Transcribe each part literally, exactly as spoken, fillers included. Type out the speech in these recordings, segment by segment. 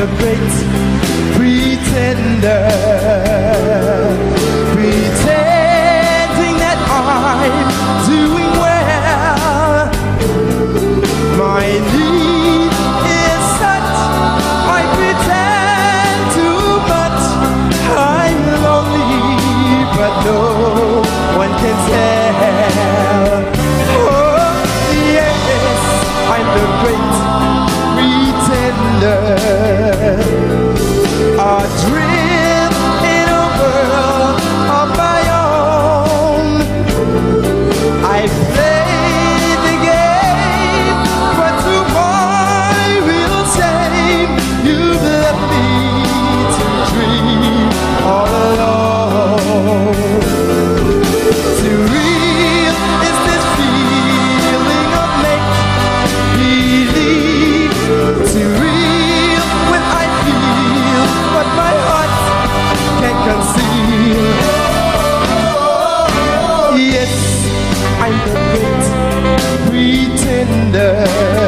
the great pretender, pretending that I'm doing well. My need is such, I pretend too much. I'm lonely, but no one can tell. Oh yes, I'm the great pretender, adrift in a world of my own. I play the game, but to my real shame, you've left me to dream all alone. Too real is this feeling of make-believe. Too real when I feel what my heart can't conceal. Yes, I'm the great pretender,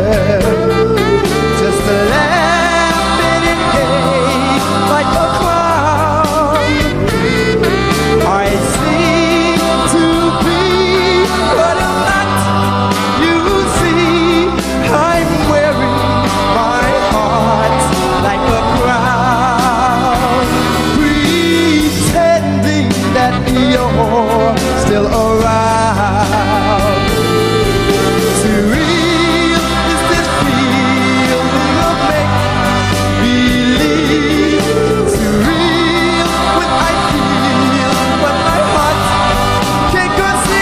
just laughing and gay like a clown. I seem to be what I'm not. You see, I'm wearing my heart like a crown, pretending that you're still around. Too real is this feeling of make-believe. Too real when I feel what my heart can't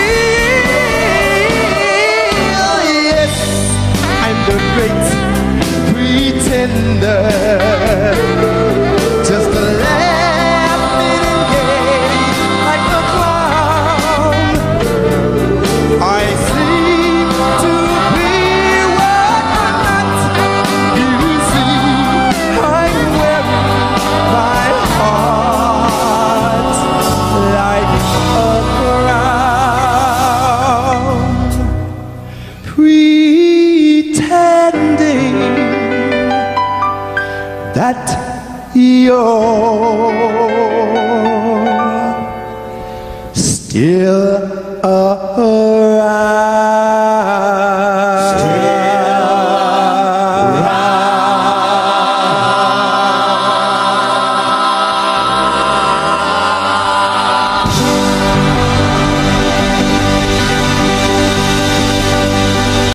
conceal. Yes, I'm the great pretender, just laughing and gay like a clown. I seem to be what I'm not. You see, I'm wearing my heart like a crown, pretending that you're still around.